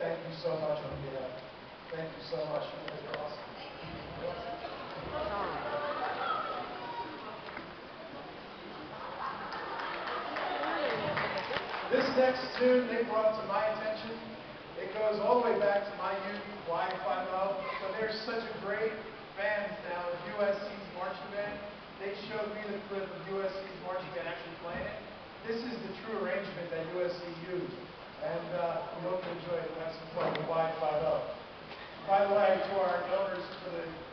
thank you so much on behalf. Thank you so much. You guys are awesome. This next tune they brought to my attention. It goes all the way back to my youth, Y50. So they're such a great band now, USC's marching band. They showed me the clip of USC's marching band actually playing it. This is the true arrangement that USC used. And we hope you enjoy it. Have some fun with Y50. By the way, to our donors for the